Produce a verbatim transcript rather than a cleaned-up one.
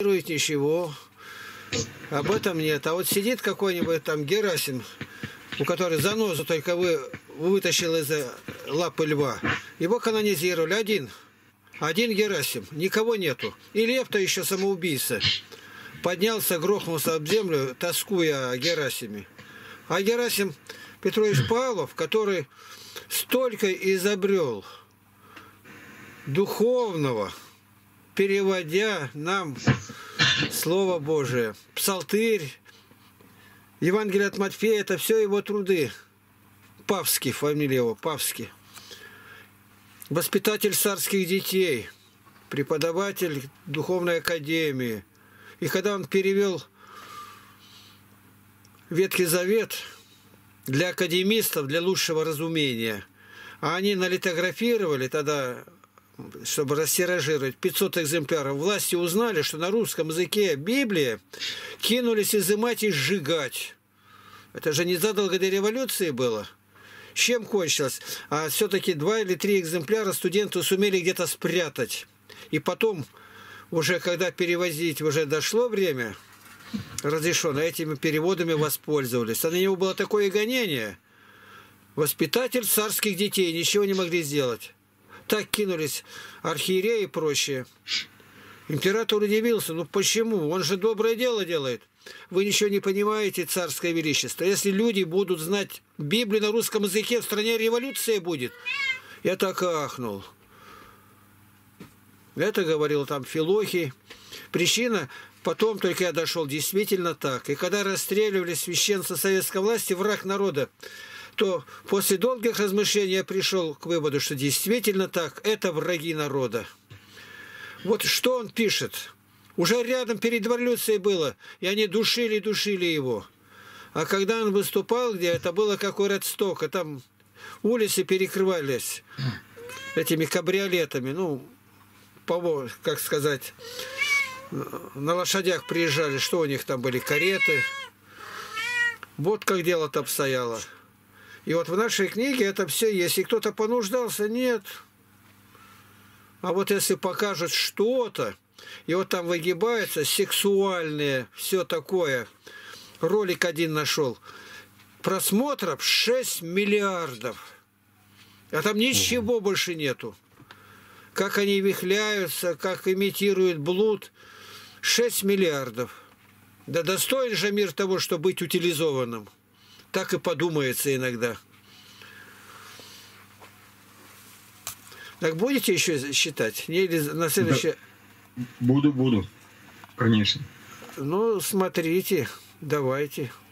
ничего. Об этом нет. А вот сидит какой-нибудь там Герасим, у которого занозу только вы, вытащил из лапы льва. Его канонизировали. Один. Один Герасим. Никого нету. И лев-то еще самоубийца. Поднялся, грохнулся об землю, тоскуя о Герасиме. А Герасим Петрович Павлов, который столько изобрел духовного, переводя нам Слово Божие, Псалтырь, Евангелие от Матфея, это все его труды. Павский, фамилия его, Павский. Воспитатель царских детей, преподаватель духовной академии. И когда он перевел Ветхий Завет для академистов, для лучшего разумения, а они налитографировали тогда, чтобы растиражировать пятьсот экземпляров, власти узнали, что на русском языке Библия, кинулись изымать и сжигать. Это же незадолго до революции было. С чем кончилось? А все-таки два или три экземпляра студенты сумели где-то спрятать. И потом, уже когда перевозить уже дошло время, разрешено, этими переводами воспользовались. А на него было такое гонение. Воспитатель царских детей, ничего не могли сделать. Так кинулись архиереи и прочие. Император удивился. Ну почему? Он же доброе дело делает. Вы ничего не понимаете, царское величество. Если люди будут знать Библию на русском языке, в стране революция будет. Я так ахнул. Это говорил там Филохий. Причина, потом только я дошел, действительно так. И когда расстреливали священства советской власти, враг народа, то после долгих размышлений я пришел к выводу, что действительно так, это враги народа. Вот что он пишет. Уже рядом перед революцией было, и они душили-душили его. А когда он выступал, где это было как у Редстока, там улицы перекрывались этими кабриолетами, ну, по, как сказать, на лошадях приезжали, что у них там были, кареты. Вот как дело-то обстояло. И вот в нашей книге это все есть. И кто-то понуждался, нет. А вот если покажут что-то, и вот там выгибается сексуальное, все такое. Ролик один нашел. Просмотров шесть миллиардов. А там ничего больше нету. Как они вихляются, как имитируют блуд. шесть миллиардов. Да достоин же мир того, чтобы быть утилизованным. Так и подумается иногда. Так будете еще считать? Не, или на следующее... Да. Буду, буду. Конечно. Ну, смотрите, давайте.